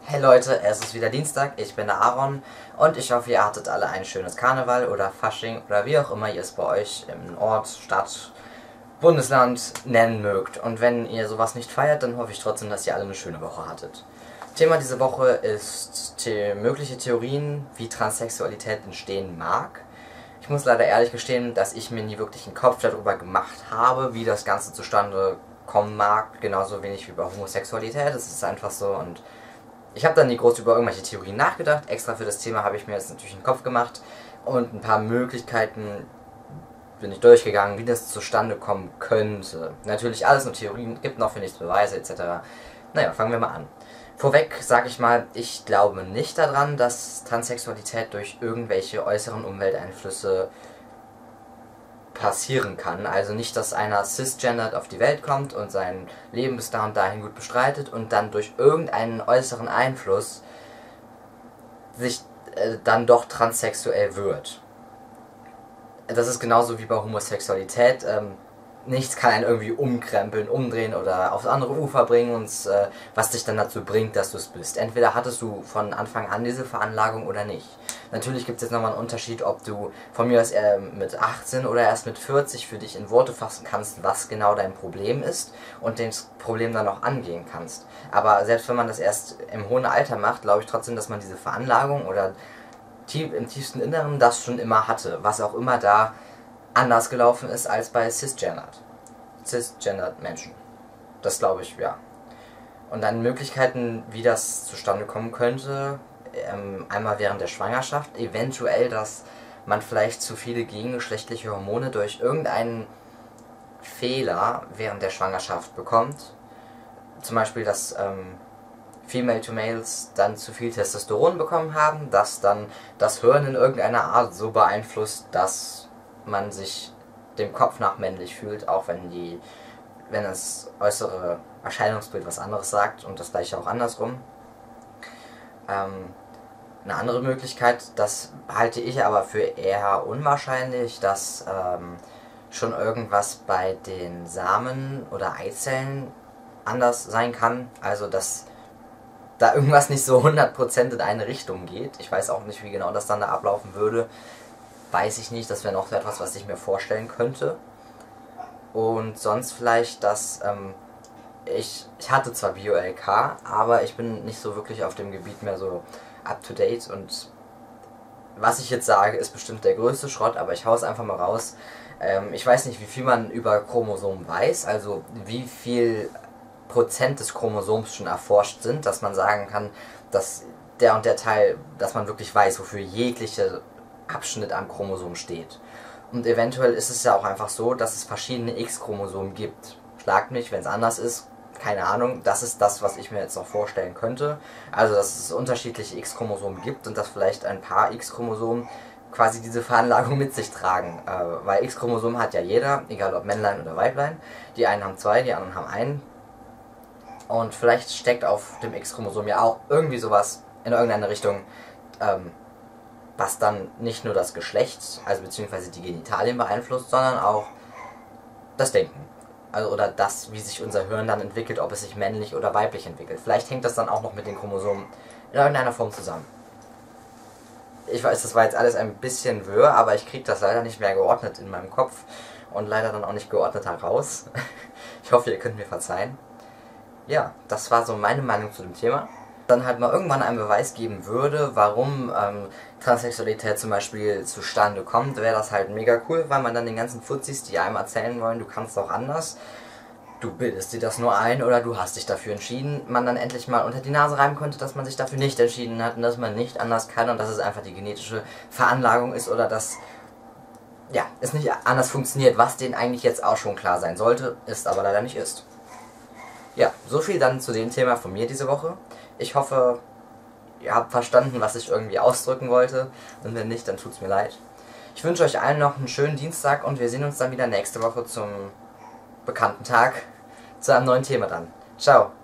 Hey Leute, es ist wieder Dienstag, ich bin der Aaron und ich hoffe, ihr hattet alle ein schönes Karneval oder Fasching oder wie auch immer ihr es bei euch im Ort, Stadt, Bundesland nennen mögt. Und wenn ihr sowas nicht feiert, dann hoffe ich trotzdem, dass ihr alle eine schöne Woche hattet. Thema dieser Woche ist mögliche Theorien, wie Transsexualität entstehen mag. Ich muss leider ehrlich gestehen, dass ich mir nie wirklich einen Kopf darüber gemacht habe, wie das Ganze zustande kommen mag, genauso wenig wie bei Homosexualität. Es ist einfach so und ich habe dann nie groß über irgendwelche Theorien nachgedacht. Extra für das Thema habe ich mir jetzt natürlich einen Kopf gemacht und ein paar Möglichkeiten bin ich durchgegangen, wie das zustande kommen könnte. Natürlich alles nur Theorien, gibt noch für nichts Beweise etc. Naja, fangen wir mal an. Vorweg sage ich mal, ich glaube nicht daran, dass Transsexualität durch irgendwelche äußeren Umwelteinflüsse passieren kann. Also nicht, dass einer cisgendered auf die Welt kommt und sein Leben bis da und dahin gut bestreitet und dann durch irgendeinen äußeren Einfluss sich dann doch transsexuell wird. Das ist genauso wie bei Homosexualität. Nichts kann einen irgendwie umkrempeln, umdrehen oder aufs andere Ufer bringen, und was dich dann dazu bringt, dass du es bist. Entweder hattest du von Anfang an diese Veranlagung oder nicht. Natürlich gibt es jetzt nochmal einen Unterschied, ob du von mir aus mit 18 oder erst mit 40 für dich in Worte fassen kannst, was genau dein Problem ist und das Problem dann auch angehen kannst. Aber selbst wenn man das erst im hohen Alter macht, glaube ich trotzdem, dass man diese Veranlagung oder im tiefsten Inneren das schon immer hatte, was auch immer da anders gelaufen ist als bei cisgendered Menschen. Das glaube ich, ja. Und dann Möglichkeiten, wie das zustande kommen könnte, einmal während der Schwangerschaft, eventuell, dass man vielleicht zu viele gegengeschlechtliche Hormone durch irgendeinen Fehler während der Schwangerschaft bekommt. Zum Beispiel, dass Female to Males dann zu viel Testosteron bekommen haben, das dann das Hirn in irgendeiner Art so beeinflusst, dass man sich dem Kopf nach männlich fühlt, auch wenn das äußere Erscheinungsbild was anderes sagt, und das gleiche auch andersrum. Eine andere Möglichkeit, das halte ich aber für eher unwahrscheinlich, dass schon irgendwas bei den Samen oder Eizellen anders sein kann, also dass da irgendwas nicht so 100% in eine Richtung geht. Ich weiß auch nicht, wie genau das dann da ablaufen würde. Weiß ich nicht, das wäre noch etwas, was ich mir vorstellen könnte. Und sonst vielleicht, dass ich hatte zwar Bio-LK, aber ich bin nicht so wirklich auf dem Gebiet mehr so up to date, und was ich jetzt sage, ist bestimmt der größte Schrott, aber ich hau es einfach mal raus. Ich weiß nicht, wie viel man über Chromosomen weiß, also wie viel Prozent des Chromosoms schon erforscht sind, dass man sagen kann, dass der und der Teil, dass man wirklich weiß, wofür jegliche Abschnitt am Chromosom steht. Und eventuell ist es ja auch einfach so, dass es verschiedene X-Chromosomen gibt. Schlagt mich, wenn es anders ist, keine Ahnung. Das ist das, was ich mir jetzt noch vorstellen könnte. Also, dass es unterschiedliche X-Chromosomen gibt und dass vielleicht ein paar X-Chromosomen quasi diese Veranlagung mit sich tragen. Weil X-Chromosom hat ja jeder, egal ob Männlein oder Weiblein. Die einen haben zwei, die anderen haben einen. Und vielleicht steckt auf dem X-Chromosom ja auch irgendwie sowas in irgendeine Richtung, was dann nicht nur das Geschlecht, also beziehungsweise die Genitalien beeinflusst, sondern auch das Denken. Also, oder das, wie sich unser Hirn dann entwickelt, ob es sich männlich oder weiblich entwickelt. Vielleicht hängt das dann auch noch mit den Chromosomen in irgendeiner Form zusammen. Ich weiß, das war jetzt alles ein bisschen wirr, aber ich kriege das leider nicht mehr geordnet in meinem Kopf und leider dann auch nicht geordnet heraus. Ich hoffe, ihr könnt mir verzeihen. Ja, das war so meine Meinung zu dem Thema. Dann halt mal irgendwann einen Beweis geben würde, warum Transsexualität zum Beispiel zustande kommt, wäre das halt mega cool, weil man dann den ganzen Fuzis, die einem erzählen wollen, du kannst auch anders, du bildest dir das nur ein oder du hast dich dafür entschieden, man dann endlich mal unter die Nase reiben konnte, dass man sich dafür nicht entschieden hat und dass man nicht anders kann und dass es einfach die genetische Veranlagung ist oder dass ja, es nicht anders funktioniert, was denen eigentlich jetzt auch schon klar sein sollte, ist aber leider nicht ist. Ja, so viel dann zu dem Thema von mir diese Woche. Ich hoffe, ihr habt verstanden, was ich irgendwie ausdrücken wollte. Und wenn nicht, dann tut's mir leid. Ich wünsche euch allen noch einen schönen Dienstag und wir sehen uns dann wieder nächste Woche zum bekannten Tag zu einem neuen Thema dann. Ciao!